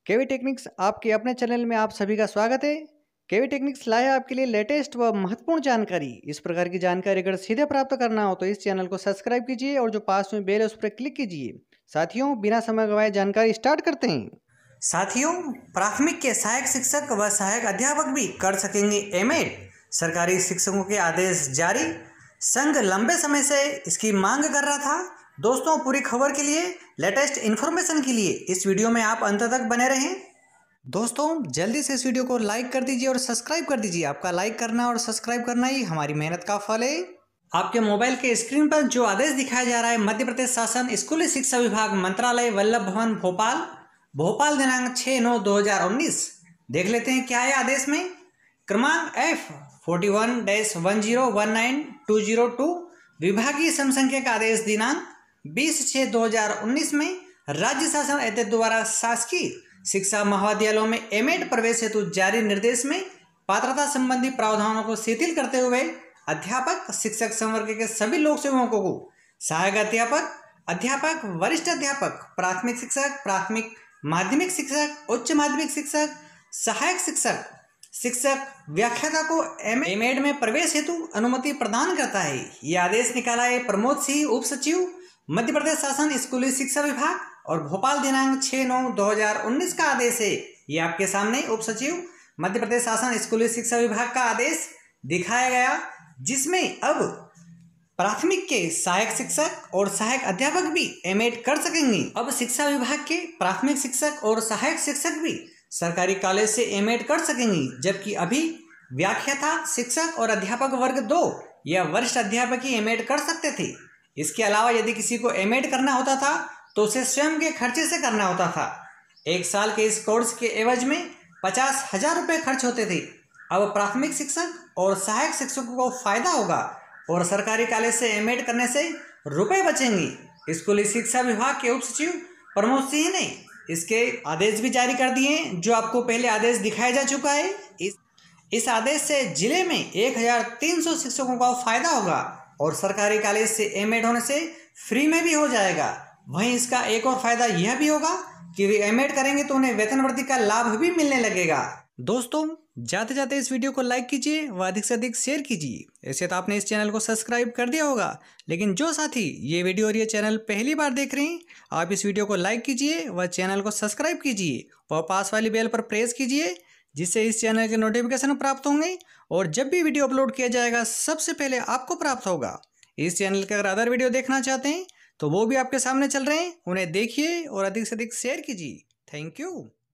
केवी techniques आपके अपने channel में आप सभी का स्वागत है। केवी टेक्निक्स लाया आपके लिए लेटेस्ट व महत्वपूर्ण जानकारी। इस प्रकार की जानकारी अगर सीधे प्राप्त करना हो तो इस चैनल को सब्सक्राइब कीजिए और जो पास में बेल है उस पर क्लिक कीजिए। साथियों, बिना समय गवाए जानकारी स्टार्ट करते हैं। साथियों, प्राथमिक के सहायक शिक्षक व सहायक अध्यापक भी कर सकेंगे एमएड। सरकारी शिक्षकों के आदेश जारी। संघ लंबे समय से इसकी मांग कर रहा था। दोस्तों, पूरी खबर के लिए, लेटेस्ट इन्फॉर्मेशन के लिए इस वीडियो में आप अंत तक बने रहें। दोस्तों, जल्दी से इस वीडियो को लाइक कर दीजिए और सब्सक्राइब कर दीजिए। आपका लाइक करना और सब्सक्राइब करना ही हमारी मेहनत का फल है। आपके मोबाइल के स्क्रीन पर जो आदेश दिखाया जा रहा है, मध्य प्रदेश शासन स्कूली शिक्षा विभाग मंत्रालय वल्लभ भवन भोपाल दिनांक 6/9/2019। देख लेते हैं क्या है आदेश में। क्रमांक F41-1019-202 विभागीय समसंख्यक आदेश दिनांक 20/6/2019 में राज्य शासन आदेश द्वारा शासकीय शिक्षा महाविद्यालयों में एमएड प्रवेश हेतु जारी निर्देश में पात्रता संबंधी प्रावधानों को शिथिल करते हुए अध्यापक शिक्षक संवर्ग के सभी लोक सेवकों को सहायक अध्यापक, वरिष्ठ अध्यापक, प्राथमिक शिक्षक, प्राथमिक माध्यमिक शिक्षक, उच्च माध्यमिक शिक्षक, सहायक शिक्षक व्याख्याता को एमएड में प्रवेश हेतु अनुमति प्रदान करता है। यह आदेश निकाला है प्रमोद सिंह, उप सचिव, मध्य प्रदेश शासन स्कूली शिक्षा विभाग, और भोपाल दिनांक 6/9/2019 का आदेश है। ये आपके सामने उप सचिव मध्य प्रदेश शासन स्कूली शिक्षा विभाग का आदेश दिखाया गया, जिसमें अब प्राथमिक के सहायक शिक्षक और सहायक अध्यापक भी एमएड कर सकेंगे। अब शिक्षा विभाग के प्राथमिक शिक्षक और सहायक शिक्षक भी सरकारी कॉलेज से एमएड कर सकेंगे, जबकि अभी व्याख्याता शिक्षक और अध्यापक वर्ग 2 या वरिष्ठ अध्यापक ही एमएड कर सकते थे। इसके अलावा यदि किसी को एमएड करना होता था तो उसे स्वयं के खर्चे से करना होता था। 1 साल के इस कोर्स के एवज में 50,000 रुपये खर्च होते थे। अब प्राथमिक शिक्षक और सहायक शिक्षकों को फायदा होगा और सरकारी कॉलेज से एमएड करने से रुपए बचेंगे। स्कूली शिक्षा विभाग के उप सचिव प्रमोद सिंह ने इसके आदेश भी जारी कर दिए हैं, जो आपको पहले आदेश दिखाया जा चुका है। इस आदेश से जिले में 1300 शिक्षकों का फायदा होगा और सरकारी कॉलेज से एमएड होने से फ्री में भी हो जाएगा। वहीं इसका एक और फायदा यह भी होगा कि वे एमएड करेंगे तो उन्हें वेतन वृद्धि का लाभ भी मिलने लगेगा। दोस्तों, जाते जाते इस वीडियो को लाइक कीजिए व अधिक से अधिक शेयर कीजिए। ऐसे तो आपने इस चैनल को सब्सक्राइब कर दिया होगा, लेकिन जो साथी ये वीडियो और ये चैनल पहली बार देख रहे हैं, आप इस वीडियो को लाइक कीजिए व चैनल को सब्सक्राइब कीजिए व पास वाली बेल पर प्रेस कीजिए, जिससे इस चैनल के नोटिफिकेशन प्राप्त होंगे और जब भी वीडियो अपलोड किया जाएगा सबसे पहले आपको प्राप्त होगा। इस चैनल के अगर अदर वीडियो देखना चाहते हैं तो वो भी आपके सामने चल रहे हैं, उन्हें देखिए और अधिक से अधिक शेयर कीजिए। Thank you.